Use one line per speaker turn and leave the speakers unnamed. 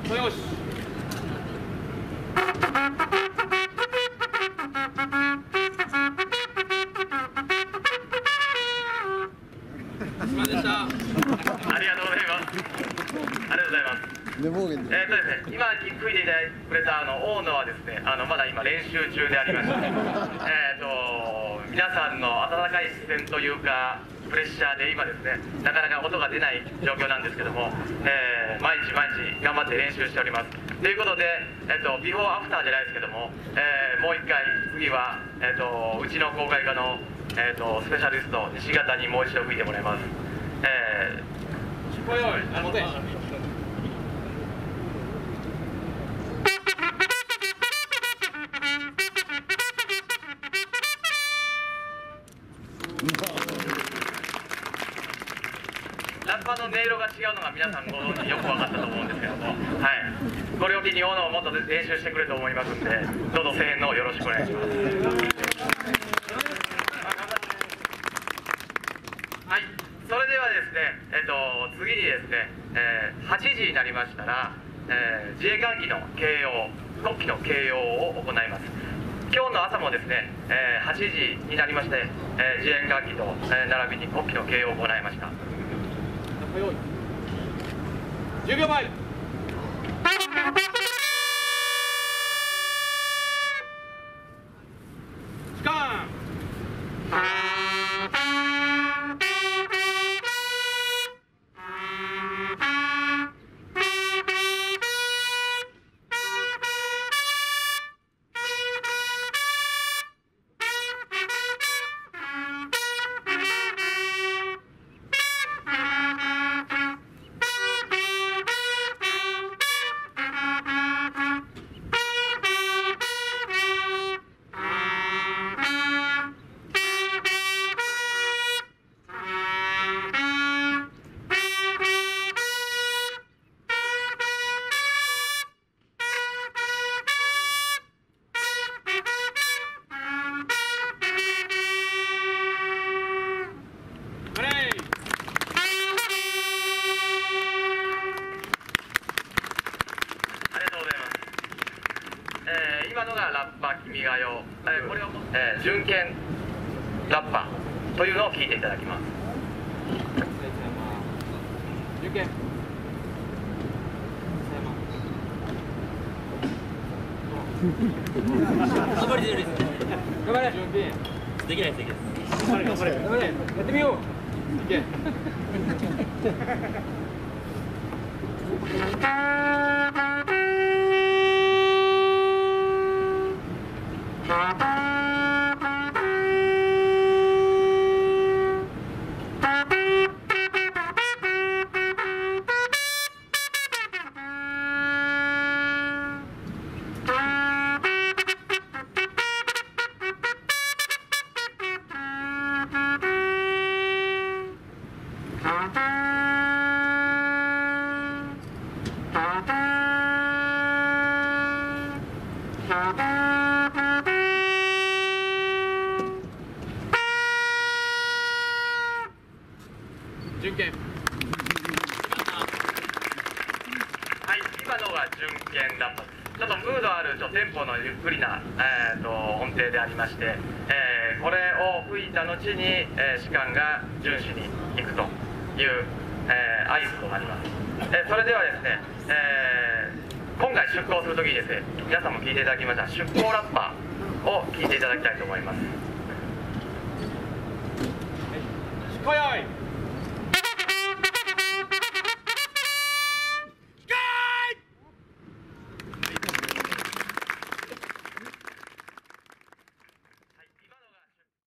よし。でした。ありがとうございます。ありがとうございます。
ですね、
今吹いていただいてくれた大野はですね、まだ今練習中でありまして、皆さんの温かい視線というかプレッシャーで今ですね、なかなか音が出ない状況なんですけども、毎日毎日頑張って練習しております。ということで、ビフォーアフターじゃないですけども、もう一回次はうちの公開課のスペシャリスト西方にもう一度吹いてもらいます。ラッパの音色が違うのが皆さんご存知よく分かったと思うんですけども、はい、これを機に大野をもっと練習してくれると思いますんで、どうぞ声援のよろしくお願いします。はい、それではですね、次にですね、8時になりましたら、自衛艦機の掲揚、国旗の掲揚を行います。今日の朝もですね、8時になりまして、自衛艦機と、並びに国旗の掲揚を行いました。10秒前。時間。今のがラッパ君が代、これを、準剣ラッパというのを聞いていただきます。準剣。
頑張れ、頑張れ。できないです、できないです。頑張れ、頑張れ、頑張れ。やってみよう。いけ。準剣。はい、今のが準剣ラッパです。ちょっとムードあるテンポのゆっくりな、音程でありまして、これを吹いた後に、士官が順守に行くという、合図となります。それではですね、今回出航するときにですね、皆さんも聴いていただきました出航ラッパを聴いていただきたいと思います。出航用意。